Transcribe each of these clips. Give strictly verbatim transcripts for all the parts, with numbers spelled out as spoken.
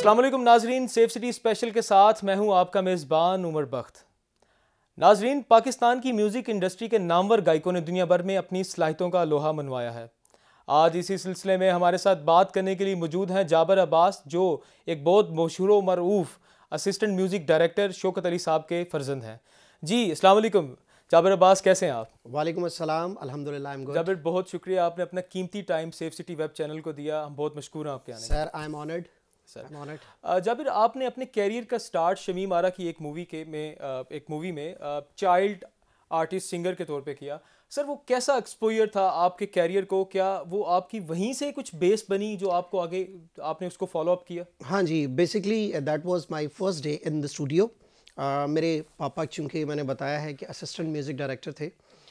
अस्सलाम वालेकुम नाजरीन, सेफ सिटी स्पेशल के साथ मैं हूं आपका मेज़बान उमर बख्त। नाजरीन, पाकिस्तान की म्यूज़िक इंडस्ट्री के नामवर गायकों ने दुनिया भर में अपनी सलाहियतों का लोहा मनवाया है। आज इसी सिलसिले में हमारे साथ बात करने के लिए मौजूद हैं जाबिर अब्बास, जो एक बहुत मशहूर व मरूफ assistant music director Shaukat Ali साहब के फर्जंद हैं। जी अस्सलाम वालेकुम जाबिर अब्बास, कैसे हैं आप? वालेकुम अस्सलाम, अल्हम्दुलिल्लाह आई एम गुड। जाबिर, बहुत शुक्रिया, आपने अपना कीमती time safe city web channel को दिया, हम बहुत मशकूर हैं आपके आने। Sir I am honoured sir Jabir, आपने अपने कैरियर का स्टार्ट शमीम आरा की एक मूवी के में एक मूवी में चाइल्ड आर्टिस्ट सिंगर के तौर पे किया। सर, वो कैसा एक्सपोजर था आपके कैरियर को? क्या वो आपकी वहीं से कुछ बेस बनी जो आपको आगे आपने उसको फॉलो अप किया? हाँ जी, basically that was my first day in the studio. मेरे पापा, चूँकि मैंने बताया है कि असिस्टेंट म्यूज़िक डायरेक्टर थे,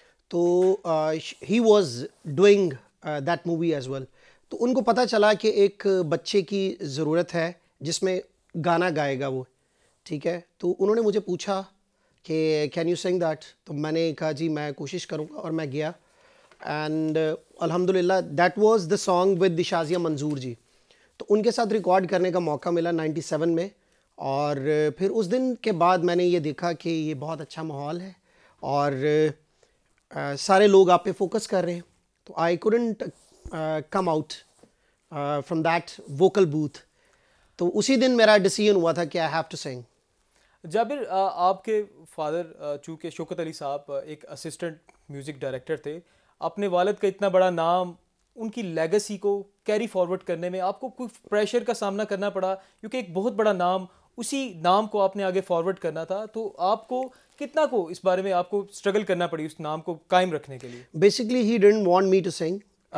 तो he was doing that movie as well. तो उनको पता चला कि एक बच्चे की ज़रूरत है जिसमें गाना गाएगा वो, ठीक है। तो उन्होंने मुझे पूछा कि कैन यू सिंग दैट, तो मैंने कहा जी मैं कोशिश करूँगा, और मैं गया एंड अल्हम्दुलिल्लाह that was the song with Shazia Manzoor ji. तो उनके साथ रिकॉर्ड करने का मौका मिला नाइन्टी सेवन में, और फिर उस दिन के बाद मैंने ये देखा कि ये बहुत अच्छा माहौल है और uh, सारे लोग आप पे फोकस कर रहे हैं। तो I couldn't come out from that vocal booth. तो उसी दिन मेरा डिसीजन हुआ था कि I have to sing. Jabir, आपके फादर चूँकि शौकत अली साहब एक असिस्टेंट म्यूज़िक डायरेक्टर थे, अपने वालिद का इतना बड़ा नाम, उनकी लेगेसी को कैरी फॉरवर्ड करने में आपको कोई प्रेशर का सामना करना पड़ा? क्योंकि एक बहुत बड़ा नाम, उसी नाम को आपने आगे फॉरवर्ड करना था, तो आपको कितना को इस बारे में आपको स्ट्रगल करना पड़ी उस नाम को कायम रखने के लिए? Basically he didn't want me to sing.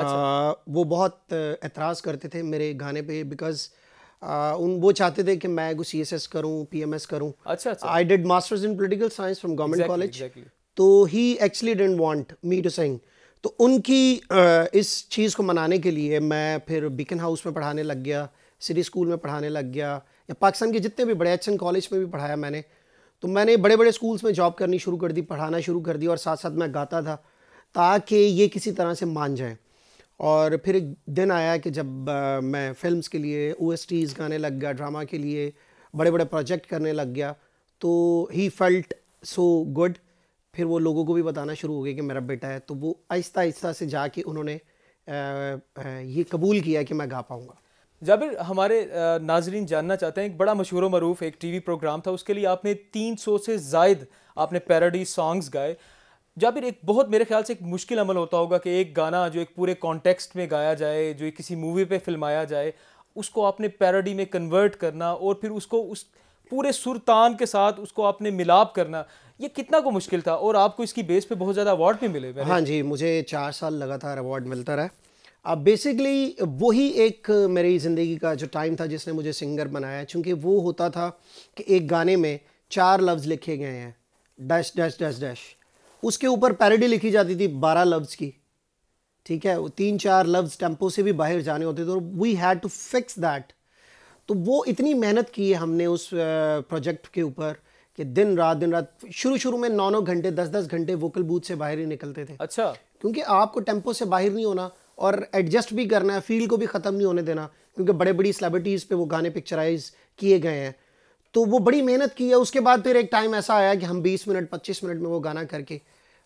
वो बहुत एतराज़ करते थे मेरे गाने पे, बिकॉज uh, उन वो चाहते थे कि मैं कुछ सी एस एस करूँ, पी एम एस करूँ। अच्छा अच्छा। I did masters in political science from government college. तो he actually didn't want me to sing. तो उनकी uh, इस चीज़ को मनाने के लिए मैं फिर बीकन हाउस में पढ़ाने लग गया, सिटी स्कूल में पढ़ाने लग गया, या पाकिस्तान के जितने भी बड़े एच एन कॉलेज में भी पढ़ाया मैंने। तो मैंने बड़े बड़े स्कूल्स में जॉब करनी शुरू कर दी, पढ़ाना शुरू कर दी, और साथ साथ मैं गाता था ताकि ये किसी तरह से मान जाए। और फिर एक दिन आया कि जब आ, मैं फिल्म्स के लिए ओ एस टीज़ गाने लग गया, ड्रामा के लिए बड़े बड़े प्रोजेक्ट करने लग गया, तो ही फेल्ट सो गुड। फिर वो लोगों को भी बताना शुरू हो गया कि मेरा बेटा है। तो वो आहिस्ता आहिस्ता से जाके उन्होंने आ, आ, ये कबूल किया कि मैं गा पाऊँगा। जाबिर, हमारे नाजरीन जानना चाहते हैं, एक बड़ा मशहूर व मरूफ एक टीवी प्रोग्राम था, उसके लिए आपने तीन सौ से ज़ायद आपने पैरोडी सॉन्ग्स गाए। जाबिर, एक बहुत मेरे ख्याल से एक मुश्किल अमल होता होगा कि एक गाना जो एक पूरे कॉन्टेक्स्ट में गाया जाए, जो किसी मूवी पे फिल्माया जाए, उसको आपने पैरोडी में कन्वर्ट करना और फिर उसको उस पूरे सुरतान के साथ उसको आपने मिलाप करना, ये कितना को मुश्किल था? और आपको इसकी बेस पे बहुत ज़्यादा अवार्ड भी मिले। हाँ जी, मुझे चार साल लगातार अवार्ड मिलता रहा। अब बेसिकली वही एक मेरी ज़िंदगी का जो टाइम था जिसने मुझे सिंगर बनाया, चूँकि वो होता था कि एक गाने में चार लफ्ज़ लिखे गए हैं, डैश डैश डैश डैश, उसके ऊपर पैरोडी लिखी जाती थी बारह लफ्ज़ की, ठीक है। वो तीन चार लफ्ज़ टेम्पो से भी बाहर जाने होते थे, और we had to fix that. तो वो इतनी मेहनत की है हमने उस प्रोजेक्ट के ऊपर कि दिन रात दिन रात, शुरू शुरू में नौ नौ घंटे दस दस घंटे वोकल बूथ से बाहर ही निकलते थे। अच्छा। क्योंकि आपको टेम्पो से बाहर नहीं होना और एडजस्ट भी करना है, फील को भी ख़त्म नहीं होने देना, क्योंकि बड़े बड़ी सेलिब्रिटीज़ पे वो गाने पिक्चराइज किए गए हैं। तो वो बड़ी मेहनत की है। उसके बाद फिर एक टाइम ऐसा आया कि हम बीस मिनट पच्चीस मिनट में वो गाना करके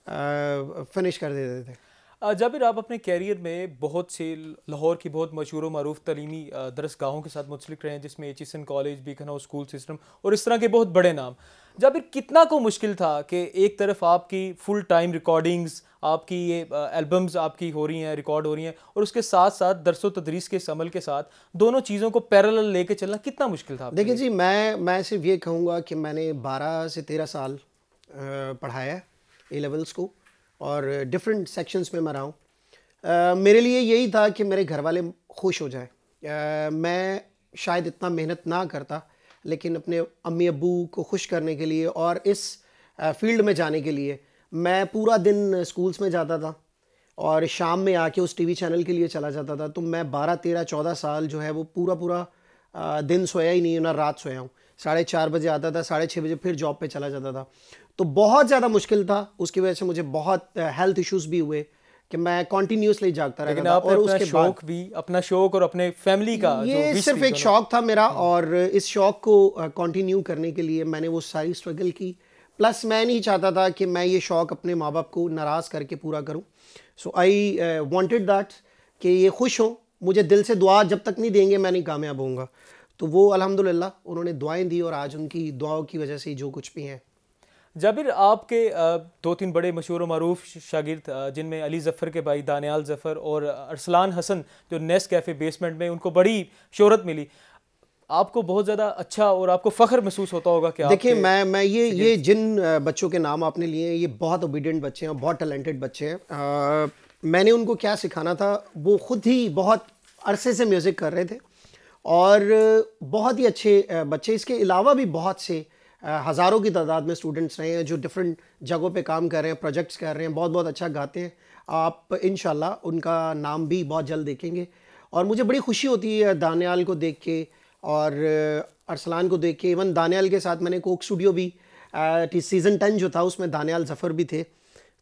फिनिश कर देते थे। जाबिर, आप अपने कैरियर में बहुत से लाहौर की बहुत मशहूर व मरूफ तलीमी दरसगाहों के साथ मुंसलिक रहे हैं, जिसमें H S N college, Beaconhouse school system और इस तरह के बहुत बड़े नाम। जाबिर, कितना को मुश्किल था कि एक तरफ आपकी फुल टाइम रिकॉर्डिंग्स, आपकी ये एल्बम्स आपकी हो रही हैं, रिकॉर्ड हो रही हैं, और उसके साथ साथ दरसो तदरीस के इस अमल के साथ दोनों चीज़ों को पैरेलल लेके चलना कितना मुश्किल था? देखिए जी, मैं मैं सिर्फ ये कहूँगा कि मैंने बारह से तेरह साल पढ़ाया है ए लेवल्स को, और डिफरेंट सेक्शंस में मैं रहा हूँ। uh, मेरे लिए यही था कि मेरे घर वाले खुश हो जाए। uh, मैं शायद इतना मेहनत ना करता, लेकिन अपने अम्मी अब्बू को खुश करने के लिए और इस फील्ड में जाने के लिए मैं पूरा दिन स्कूल्स में जाता था, और शाम में आके उस टीवी चैनल के लिए चला जाता था। तो मैं बारह तेरह चौदह साल जो है वो पूरा पूरा दिन सोया ही नहीं, ना रात सोया हूँ। साढ़े चार बजे आता था, साढ़े छः बजे फिर जॉब पे चला जाता था। तो बहुत ज़्यादा मुश्किल था। उसकी वजह से मुझे बहुत हेल्थ इश्यूज़ भी हुए, कि मैं कॉन्टीन्यूसली जागता रहता था। और उसके शौक भी, अपना शौक और अपने फैमिली का ये जो सिर्फ एक शौक था मेरा, और इस शौक को कंटिन्यू करने के लिए मैंने वो सारी स्ट्रगल की। प्लस मैं नहीं चाहता था कि मैं ये शौक अपने माँ बाप को नाराज़ करके पूरा करूं। सो आई वांटेड दैट कि ये खुश हों, मुझे दिल से दुआ जब तक नहीं देंगे मैं नहीं कामयाब होऊंगा। तो वो अल्हम्दुलिल्लाह उन्होंने दुआएं दी, और आज उनकी दुआओं की वजह से जो कुछ भी हैं। जाबिर, आपके दो तीन बड़े मशहूर मरूफ शागिर्द जिनमें अली ज़फ़र के भाई दानियाल ज़फ़र और अरसलान हसन जो नेस्ट कैफ़े बेसमेंट में, उनको बड़ी शोहरत मिली, आपको बहुत ज़्यादा अच्छा और आपको फ़ख्र महसूस होता होगा कि देखिए मैं मैं ये ये जिन बच्चों के नाम आपने लिए ये बहुत ओबीडियंट बच्चे हैं और बहुत टैलेंटेड बच्चे हैं। आ, मैंने उनको क्या सिखाना था, वो ख़ुद ही बहुत अरसे से म्यूज़िक कर रहे थे और बहुत ही अच्छे बच्चे। इसके अलावा भी बहुत से हज़ारों की तादाद में स्टूडेंट्स रहे हैं जो डिफरेंट जगहों पे काम कर रहे हैं, प्रोजेक्ट्स कर रहे हैं, बहुत बहुत अच्छा गाते हैं। आप इंशाल्लाह उनका नाम भी बहुत जल्द देखेंगे। और मुझे बड़ी खुशी होती है दानियाल को देख के और अरसलान को देख के। इवन दानियाल के साथ मैंने कोक स्टूडियो भी सीज़न टेन जो था उसमें दानियाल ज़फ़र भी थे,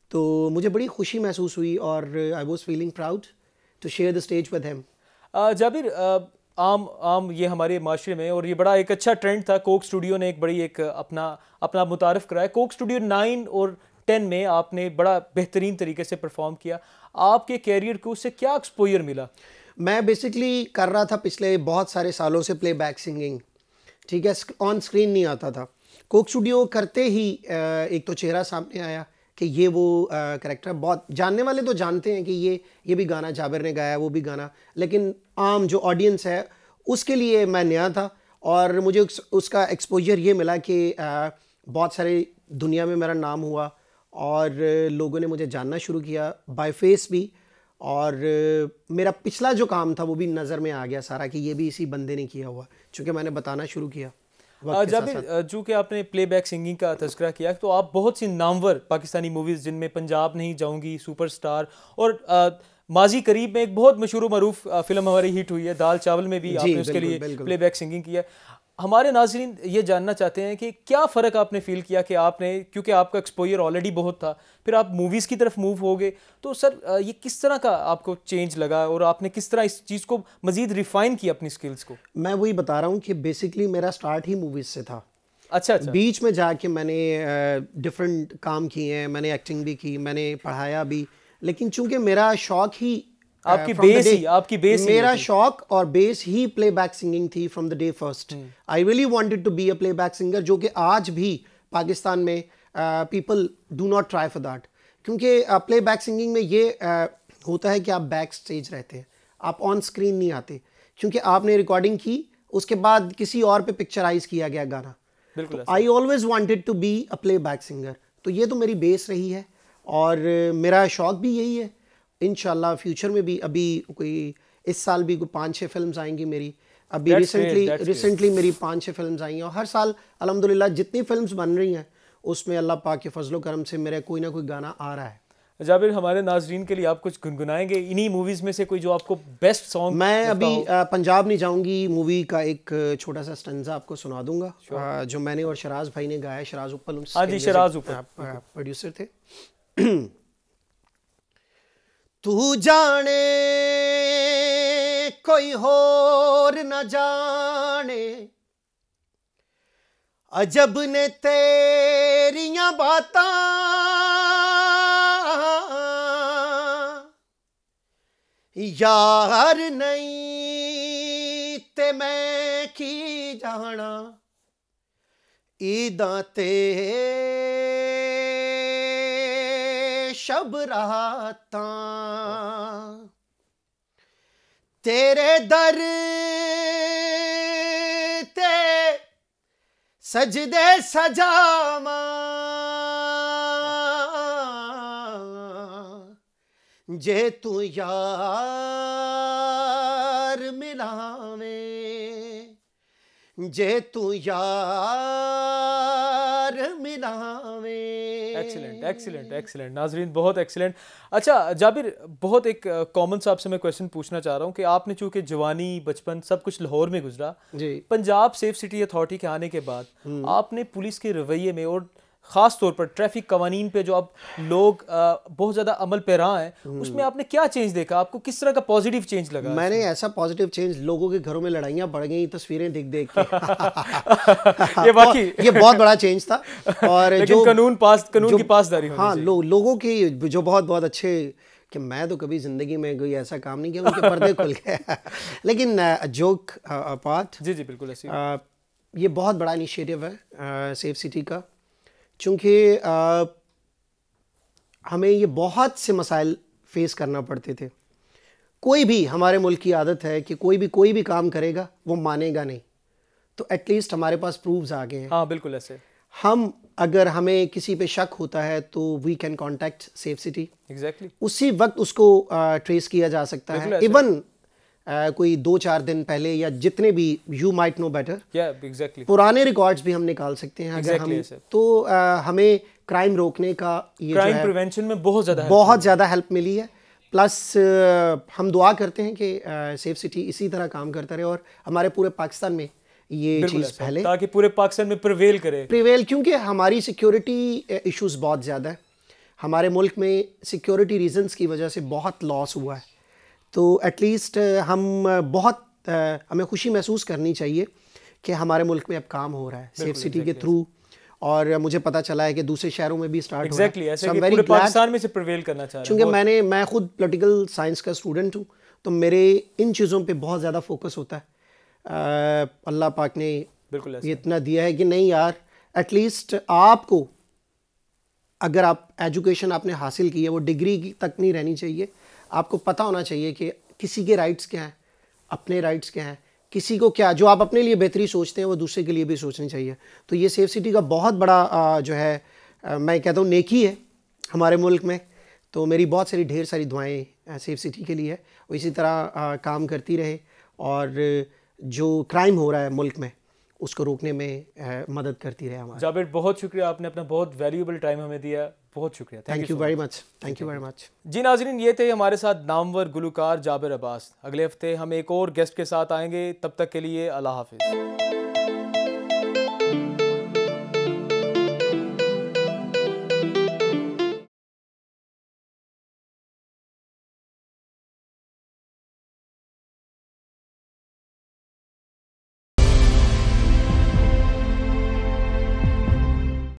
तो मुझे बड़ी खुशी महसूस हुई और I was feeling proud to share the stage with him. Jabir, आम आम ये हमारे माशरे में, और ये बड़ा एक अच्छा ट्रेंड था, कोक स्टूडियो ने एक बड़ी एक अपना अपना मुतारफ़ कराया। कोक स्टूडियो नाइन और टेन में आपने बड़ा बेहतरीन तरीके से परफॉर्म किया। आपके कैरियर को उससे क्या एक्सपोजर मिला? मैं बेसिकली कर रहा था पिछले बहुत सारे सालों से प्लेबैक सिंगिंग, ठीक है, ऑन स्क्रीन नहीं आता था। कोक स्टूडियो करते ही एक तो चेहरा सामने आया कि ये वो करेक्टर, बहुत जानने वाले तो जानते हैं कि ये ये भी गाना जाबिर ने गाया, वो भी गाना, लेकिन आम जो ऑडियंस है उसके लिए मैं नया था। और मुझे उस, उसका एक्सपोजर ये मिला कि बहुत सारे दुनिया में मेरा नाम हुआ और लोगों ने मुझे जानना शुरू किया बाय फेस भी, और मेरा पिछला जो काम था वो भी नज़र में आ गया सारा कि ये भी इसी बंदे ने किया हुआ, चूँकि मैंने बताना शुरू किया। जाबिर, चूँकि आपने प्लेबैक सिंगिंग का तज़किरा किया, तो आप बहुत सी नामवर पाकिस्तानी मूवीज़ जिनमें पंजाब नहीं जाऊँगी, सुपरस्टार, और आ, माजी करीब में एक बहुत मशहूर मरूफ फिल्म हमारी हिट हुई है दाल चावल में भी आपने उसके लिए प्लेबैक सिंगिंग किया। हमारे नाज़रीन ये जानना चाहते हैं कि क्या फ़र्क आपने फ़ील किया कि आपने, क्योंकि आपका एक्सपोजर ऑलरेडी बहुत था, फिर आप मूवीज़ की तरफ मूव हो गए, तो सर ये किस तरह का आपको चेंज लगा और आपने किस तरह इस चीज़ को मज़ीद रिफ़ाइन किया अपनी स्किल्स को? मैं वही बता रहा हूँ कि बेसिकली मेरा स्टार्ट ही मूवीज़ से था। अच्छा अच्छा। बीच में जाके मैंने डिफरेंट काम किए हैं, मैंने एक्टिंग भी की, मैंने पढ़ाया भी, लेकिन चूंकि मेरा शौक ही आपकी बेस ही आपकी बेस मेरा शौक और बेस ही प्लेबैक सिंगिंग थी from the day first. I really wanted to be a playback singer, जो कि आज भी पाकिस्तान में people do not try for that, क्योंकि प्लेबैक सिंगिंग में ये uh, होता है कि आप बैक स्टेज रहते हैं, आप ऑन स्क्रीन नहीं आते, क्योंकि आपने रिकॉर्डिंग की उसके बाद किसी और पे पिक्चराइज किया गया गाना। बिल्कुल। I always wanted to be a playback singer, तो ये तो मेरी बेस रही है और मेरा शौक भी यही है। इंशाल्लाह फ्यूचर में भी, अभी कोई इस साल भी कोई पाँच छः फिल्म्स आएंगी मेरी। अभी रिसेंटली रिसेंटली मेरी पाँच छः फिल्म्स आई हैं, और हर साल अल्हम्दुलिल्लाह जितनी फिल्म्स बन रही हैं उसमें अल्लाह पाक के फजलो करम से मेरा कोई ना कोई गाना आ रहा है। जाबिर, हमारे नाजरीन के लिए आप कुछ गुनगुनाएंगे इन्हीं मूवीज़ में से कोई जो आपको बेस्ट सॉन्ग? मैं अभी आ, पंजाब नहीं जाऊंगी मूवी का एक छोटा सा स्टंजा आपको सुना दूंगा, आ, जो मैंने और शराज भाई ने गाया। शराज उपल हाँ जी, शराज उपल प्रोड्यूसर थे। तू जाने कोई होर न जाने, अजब ने तेरियां बातां, यार नहीं ते मैं की जाना, ईदां ते शब रातां, तेरे दर ते सजदे सजावां, जे तू यार मिलावे, जे तू यार मिलावे। एक्सीलेंट एक्सीलेंट एक्सीलेंट नाजरीन, बहुत एक्सीलेंट। अच्छा जाबिर, बहुत एक कॉमन सा आपसे मैं क्वेश्चन पूछना चाह रहा हूँ कि आपने चूंकि जवानी बचपन सब कुछ लाहौर में गुजरा जी, पंजाब सेफ सिटी अथॉरिटी के आने के बाद आपने पुलिस के रवैये में और ख़ास तौर पर ट्रैफिक कवानीन पे जो अब लोग आ, बहुत ज़्यादा अमल पैरा हैं, उसमें आपने क्या चेंज देखा? आपको किस तरह का पॉजिटिव चेंज लगा? मैंने ऐसा पॉजिटिव चेंज, लोगों के घरों में लड़ाइयाँ बढ़ गई तस्वीरें देख देख के ये बाकी ये बहुत बड़ा चेंज था। और जो कानून पास कानून की पासदारी होनी हाँ चाहिए। लो, लोगों की जो बहुत बहुत अच्छे, कि मैं तो कभी ज़िंदगी में कोई ऐसा काम नहीं किया, उनके पर्दे खुल गए। लेकिन जोक अपार्ट, जी जी बिल्कुल ऐसी ये बहुत बड़ा इनिशिएटिव है सेफ सिटी का, चूँकि हमें ये बहुत से मसाइल फेस करना पड़ते थे। कोई भी, हमारे मुल्क की आदत है कि कोई भी कोई भी काम करेगा वो मानेगा नहीं, तो एटलीस्ट हमारे पास प्रूफ्स आ गए हैं। हाँ बिल्कुल ऐसे। हम अगर हमें किसी पे शक होता है तो we can contact safe city, exactly उसी वक्त उसको ट्रेस किया जा सकता है। इवन Uh, कोई दो चार दिन पहले या जितने भी, you might know better, exactly पुराने रिकॉर्ड्स भी हम निकाल सकते हैं अगर exactly हम तो uh, हमें क्राइम रोकने का ये क्राइम जो है प्रिवेंशन में बहुत ज़्यादा बहुत ज़्यादा हेल्प मिली है। प्लस uh, हम दुआ करते हैं कि सेफ uh, सिटी इसी तरह काम करता रहे और हमारे पूरे पाकिस्तान में ये चीज़ फैले, ताकि पूरे पाकिस्तान में प्रिवेल करे प्रिवेल क्योंकि हमारी सिक्योरिटी इश्यूज़ बहुत ज़्यादा है। हमारे मुल्क में सिक्योरिटी रीजंस की वजह से बहुत लॉस हुआ है, तो एटलीस्ट हम बहुत हमें खुशी महसूस करनी चाहिए कि हमारे मुल्क में अब काम हो रहा है सेफ सिटी के थ्रू, और मुझे पता चला है कि दूसरे शहरों में भी स्टार्ट exactly, हो रहा है। so पूरे पाकिस्तान में से प्रिवेल करना चाह रहा हूं, क्योंकि मैंने मैं खुद पॉलिटिकल साइंस का स्टूडेंट हूँ, तो मेरे इन चीज़ों पे बहुत ज़्यादा फोकस होता है। अल्लाह पाक ने बिल्कुल ये इतना दिया है कि नहीं यार, एटलीस्ट आपको अगर आप एजुकेशन आपने हासिल की है, वो डिग्री तक नहीं रहनी चाहिए, आपको पता होना चाहिए कि किसी के राइट्स क्या हैं, अपने राइट्स क्या हैं, किसी को क्या, जो आप अपने लिए बेहतरी सोचते हैं वो दूसरे के लिए भी सोचनी चाहिए। तो ये सेफ सिटी का बहुत बड़ा जो है, मैं कहता हूँ नेकी है हमारे मुल्क में। तो मेरी बहुत सारी ढेर सारी दुआएं सेफ सिटी के लिए है, वो इसी तरह काम करती रहे और जो क्राइम हो रहा है मुल्क में उसको रोकने में आ, मदद करती रहे हमारा। जाबिर बहुत शुक्रिया, आपने अपना बहुत वैल्यूएबल टाइम हमें दिया, बहुत शुक्रिया। Thank you very much, thank you very much. जी नाज़रीन, ये थे हमारे साथ नामवर गुलकार जाबिर अब्बास। अगले हफ्ते हम एक और गेस्ट के साथ आएंगे, तब तक के लिए अल्लाह हाफिज़।